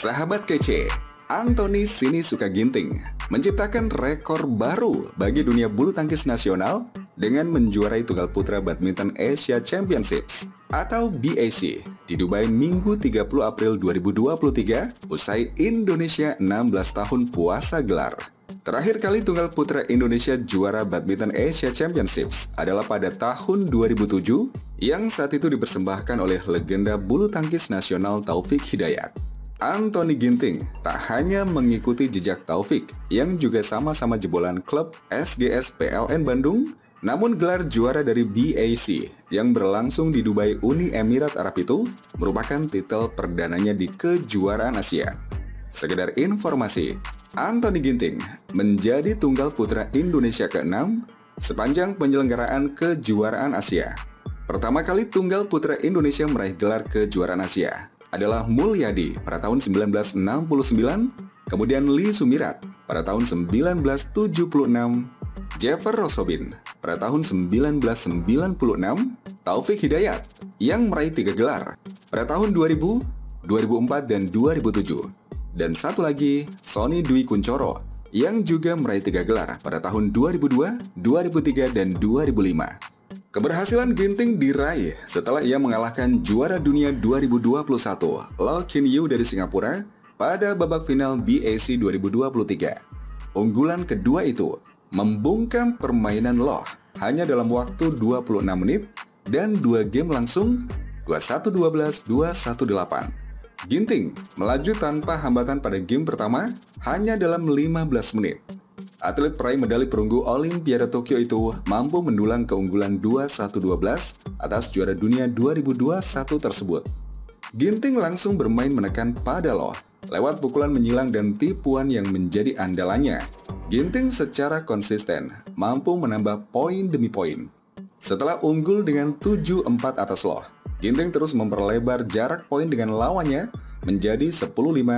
Sahabat kece, Anthony Sinisuka Ginting menciptakan rekor baru bagi dunia bulu tangkis nasional dengan menjuarai Tunggal Putra Badminton Asia Championships atau BAC di Dubai Minggu 30 April 2023 usai Indonesia 16 tahun puasa gelar. Terakhir kali Tunggal Putra Indonesia juara Badminton Asia Championships adalah pada tahun 2007 yang saat itu dipersembahkan oleh legenda bulu tangkis nasional Taufik Hidayat. Anthony Ginting tak hanya mengikuti jejak Taufik yang juga sama-sama jebolan klub SGS PLN Bandung, namun gelar juara dari BAC yang berlangsung di Dubai Uni Emirat Arab itu merupakan titel perdananya di kejuaraan Asia. Sekedar informasi, Anthony Ginting menjadi Tunggal Putra Indonesia ke-6 sepanjang penyelenggaraan kejuaraan Asia. Pertama kali Tunggal Putra Indonesia meraih gelar kejuaraan Asia adalah Mulyadi pada tahun 1969, kemudian Lee Sumirat pada tahun 1976, Jeffer Rosobin pada tahun 1996, Taufik Hidayat yang meraih 3 gelar pada tahun 2000, 2004, dan 2007, dan satu lagi Sony Dwi Kunchoro yang juga meraih 3 gelar pada tahun 2002, 2003, dan 2005. Keberhasilan Ginting diraih setelah ia mengalahkan juara dunia 2021, Loh Kin Yew dari Singapura, pada babak final BAC 2023. Unggulan kedua itu membungkam permainan Loh hanya dalam waktu 26 menit dan 2 game langsung 21-12, 21-8. Ginting melaju tanpa hambatan pada game pertama hanya dalam 15 menit. Atlet peraih medali perunggu Olimpiade Tokyo itu mampu mendulang keunggulan 21-12 atas juara dunia 2021 tersebut. Ginting langsung bermain menekan pada Loh lewat pukulan menyilang dan tipuan yang menjadi andalannya. Ginting secara konsisten mampu menambah poin demi poin. Setelah unggul dengan 7-4 atas Loh, Ginting terus memperlebar jarak poin dengan lawannya menjadi 10-5,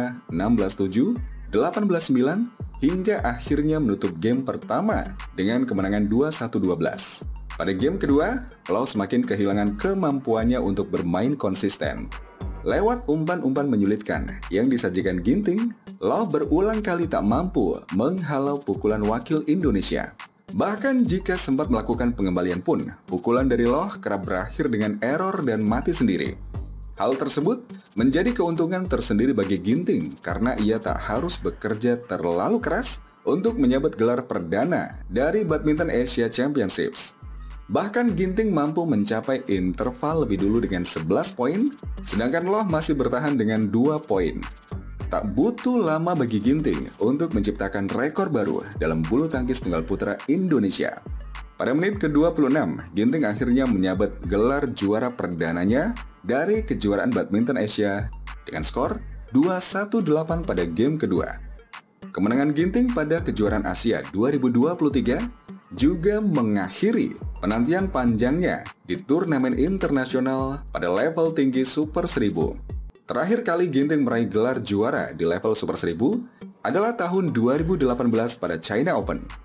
16-7, 18-9, hingga akhirnya menutup game pertama dengan kemenangan 21-12. Pada game kedua, Loh semakin kehilangan kemampuannya untuk bermain konsisten. Lewat umpan-umpan menyulitkan yang disajikan Ginting, Loh berulang kali tak mampu menghalau pukulan wakil Indonesia. Bahkan jika sempat melakukan pengembalian pun, pukulan dari Loh kerap berakhir dengan error dan mati sendiri. Hal tersebut menjadi keuntungan tersendiri bagi Ginting karena ia tak harus bekerja terlalu keras untuk menyabet gelar perdana dari Badminton Asia Championships. Bahkan Ginting mampu mencapai interval lebih dulu dengan 11 poin, sedangkan Loh masih bertahan dengan 2 poin. Tak butuh lama bagi Ginting untuk menciptakan rekor baru dalam bulu tangkis tunggal putra Indonesia. Pada menit ke-26, Ginting akhirnya menyabet gelar juara perdananya dari kejuaraan Badminton Asia dengan skor 2-1-8 pada game kedua. Kemenangan Ginting pada kejuaraan Asia 2023 juga mengakhiri penantian panjangnya di turnamen internasional pada level tinggi Super 1000. Terakhir kali Ginting meraih gelar juara di level Super 1000 adalah tahun 2018 pada China Open.